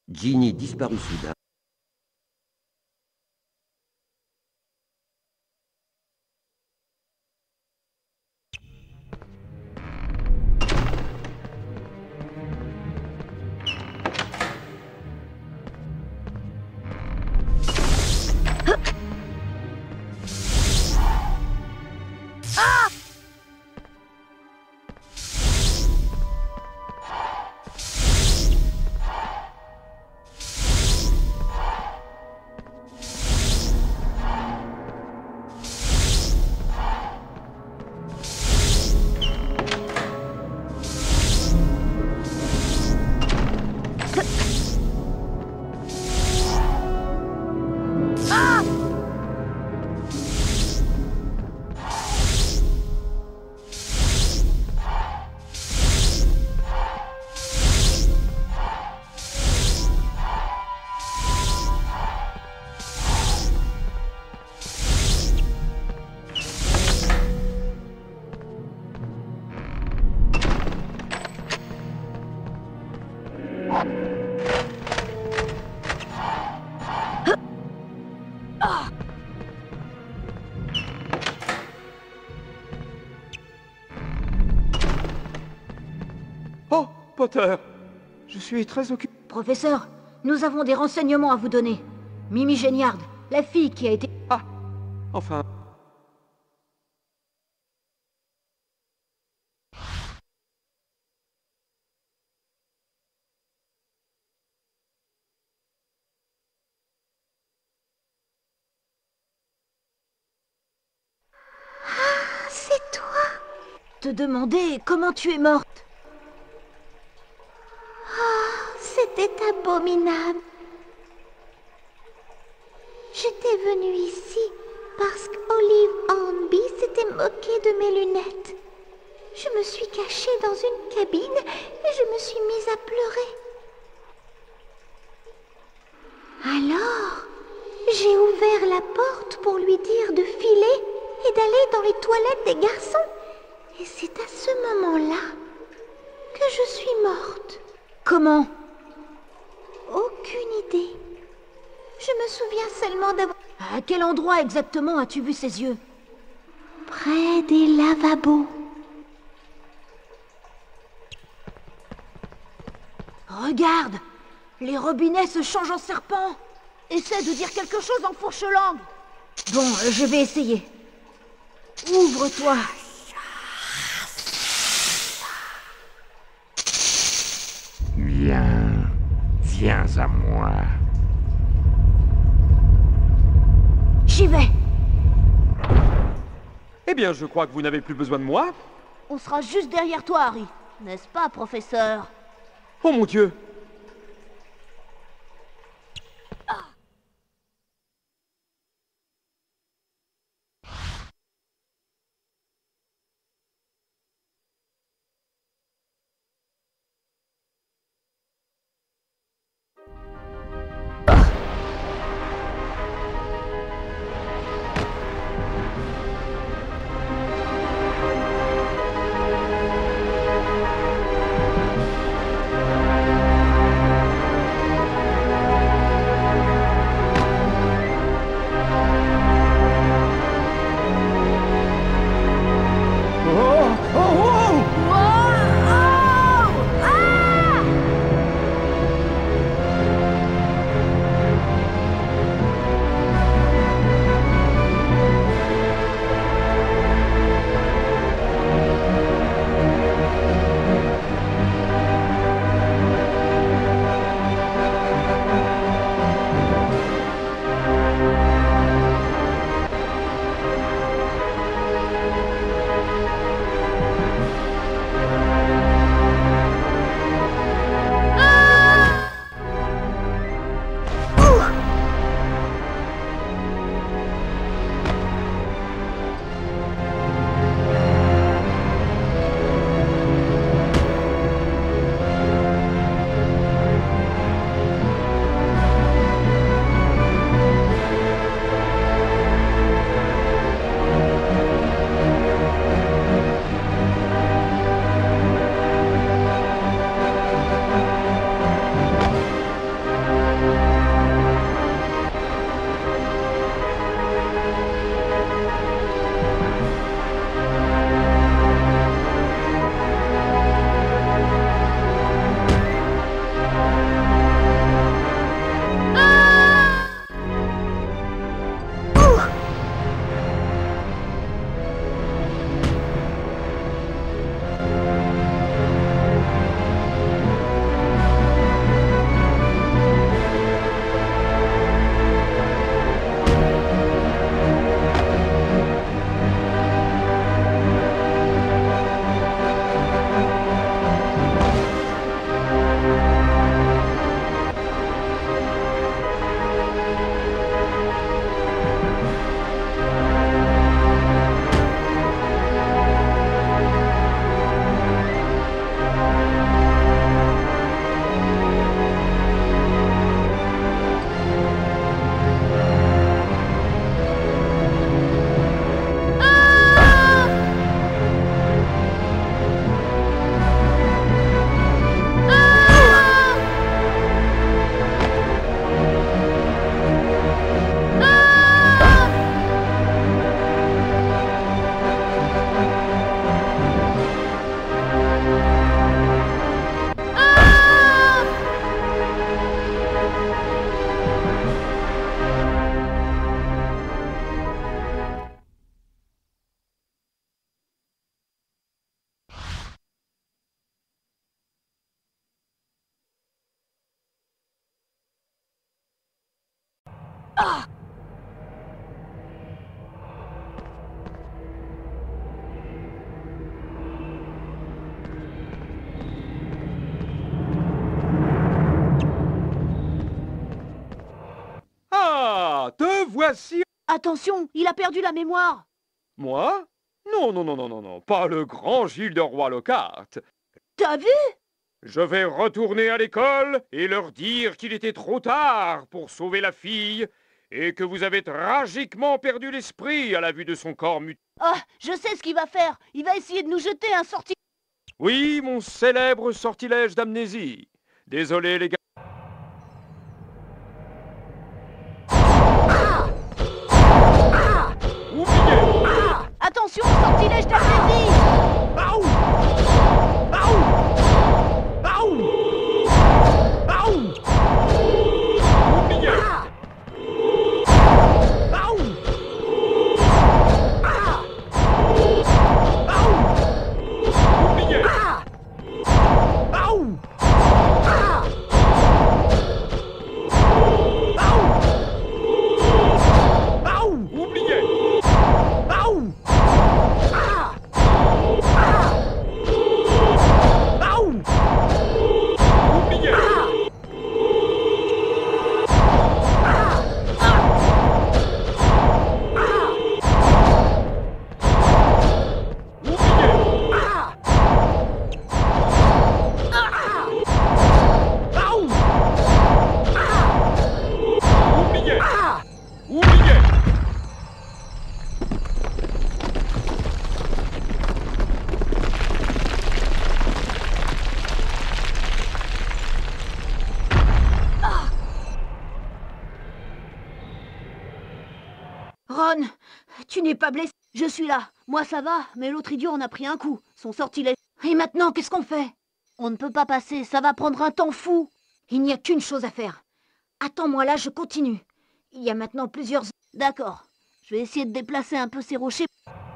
Ginny disparut soudain. Oh, Potter, je suis très occupé. Professeur, nous avons des renseignements à vous donner. Mimi Géniard, la fille qui a été... Ah, enfin... C'est toi? te demander comment tu es morte. C'était abominable. J'étais venue ici parce qu'Olive Hornby s'était moquée de mes lunettes. Je me suis cachée dans une cabine et je me suis mise à pleurer. Alors, j'ai ouvert la porte pour lui dire de filer et d'aller dans les toilettes des garçons. Et c'est à ce moment-là que je suis morte. Comment? Aucune idée. Je me souviens seulement d'avoir... À quel endroit exactement as-tu vu ses yeux? Près des lavabos. Regarde! Les robinets se changent en serpents. Essaie de dire quelque chose en fourche-langue. Bon, je vais essayer. Ouvre-toi. Viens à moi. J'y vais. Eh bien, je crois que vous n'avez plus besoin de moi. On sera juste derrière toi, Harry. N'est-ce pas, professeur? Oh mon Dieu! Ah, te voici. Attention, il a perdu la mémoire. Moi? Non, non, non, non, non, non, pas le grand Gilles de Roi-Lockhart. T'as vu? Je vais retourner à l'école et leur dire qu'il était trop tard pour sauver la fille et que vous avez tragiquement perdu l'esprit à la vue de son corps mutilé. Ah, je sais ce qu'il va faire. Il va essayer de nous jeter un sorti... Oui, mon célèbre sortilège d'amnésie. Désolé, les gars. Oubliez! Attention, sortilège d'amnésie! Aou! Aou! Aou! Aou! Oubliez! Aou! Aou! Oubliez! Aou! Aou! Oubliez! Aou! Aou! Oubliez! Oubliez! Oubliez! Ron, tu n'es pas blessé. Je suis là. Moi, ça va, mais l'autre idiot en a pris un coup. Son sortilège... Et maintenant, qu'est-ce qu'on fait? On ne peut pas passer, ça va prendre un temps fou. Il n'y a qu'une chose à faire. Attends-moi là, je continue. Il y a maintenant plusieurs... D'accord. Je vais essayer de déplacer un peu ces rochers.